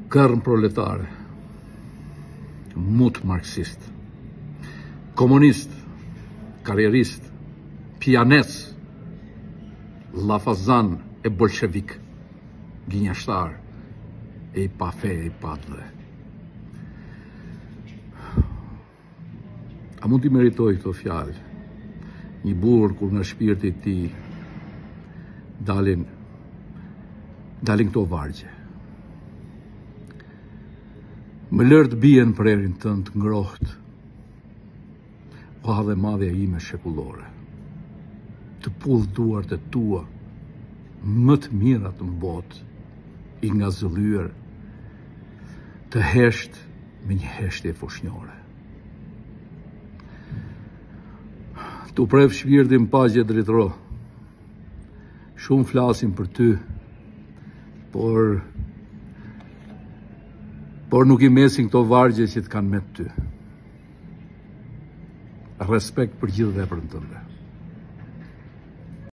kërm proletare, mut marxist, komunist, karrierist, pianes, lafazan e bolshevik, gjinjashtar, e i pa fe e i padve. A mund t'i meritoj këto fjalë? Një burr kur nga shpirti i tij dalin këto vargje. Më lër të bien për erin tënd ngrohtë, koha dhe madhja ime shekullore. Të pull duart e tua, më të mirat në botë, i ngazëllyer, të hesht me një heshtje foshnjore. Tu pref shpirtin paqe dritëro. Shumë flasin për ty, por nuk i mesin këto vargje që të kanë me ty. Respekt për gjithë veprën tënde.